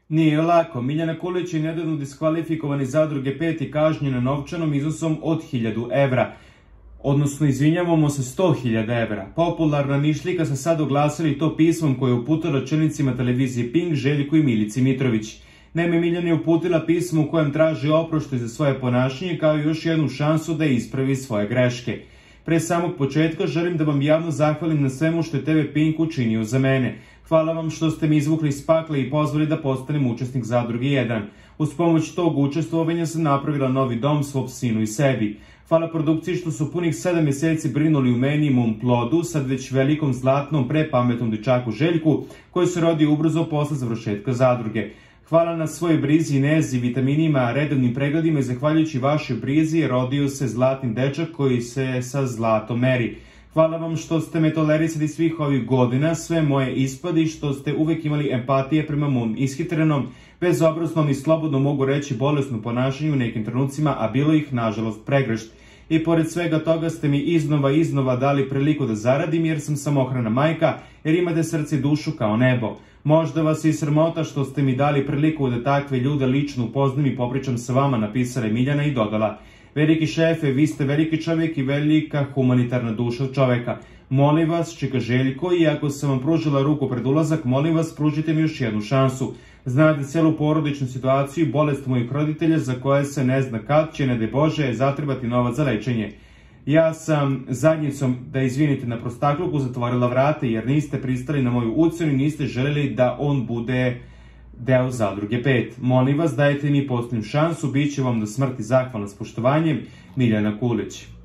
Nije lako. Miljana Kulić je nedavno diskvalifikovani iz Zadruge 5 i kažnjena novčanom iznosom od 1000 evra. Odnosno, izvinjavamo se, 100.000 evra. Popularna Nišlijka se sad oglasili to pismom koje je uputila čelnicima televizije Pink, Željku i Milici Mitrović. Naime, Miljana je uputila pismo u kojem traži oproštaj za svoje ponašanje kao i još jednu šansu da ispravi svoje greške. Pre samog početka želim da vam javno zahvalim na svemu što je TV Pink učinio za mene. Hvala vam što ste mi izvukli iz pakla i pozvali da postanem učesnik Zadruge 1. Uz pomoć tog učestvovanja sam napravila novi dom svom sinu i sebi. Hvala produkciji što su punih 7 mjeseci brinuli u meni i mom plodu, sad već velikom, zlatnom, prepametnom dečaku Željku, koji se rodio ubrzo posle završetka Zadruge. Hvala na svojoj brizi, nezi, vitaminima, redovnim pregledima i zahvaljujući vašoj brizi rodio se zlatni dečak koji se sa zlatom meri. Hvala vam što ste me tolerisali svih ovih godina, sve moje ispade i što ste uvek imali empatije prema mom ishitrenom, bezobraznom i slobodno mogu reći bolesnom ponašanju u nekim trenucima, a bilo ih nažalost pregršt. I pored svega toga ste mi iznova dali priliku da zaradim jer sam samohrana majka, jer imate srce i dušu kao nebo. Možda vas je i sramota što ste mi dali priliku da takve ljude lično upoznam i popričam sa vama, napisala je Miljana i dodala: veliki šefe, vi ste veliki čovjek i velika humanitarna duša čoveka. Molim vas, čika Željko, i ako sam vam pružila ruku pred ulazak, molim vas, pružite mi još jednu šansu. Znate celu porodičnu situaciju i bolest mojih roditelja za koje se ne zna kad će, ne daj Bože, zatrebati novac za lečenje. Ja sam zadnjicom, da izvinite na prostakluku, zatvorila vrate jer niste pristali na moju ucenu i niste željeli da on bude deo Zadruge 5. Molim vas, dajte mi posljednju šansu, bit će vam do smrti zahvalna s poštovanjem, Miljana Kulić.